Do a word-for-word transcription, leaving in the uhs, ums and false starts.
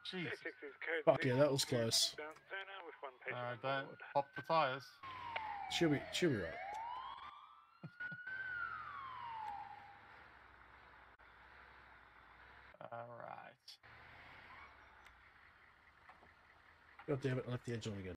Jesus. Fuck yeah, that was close. Uh, don't pop the tires. She'll be, she'll be right. All right. God damn it, I left the edge on again.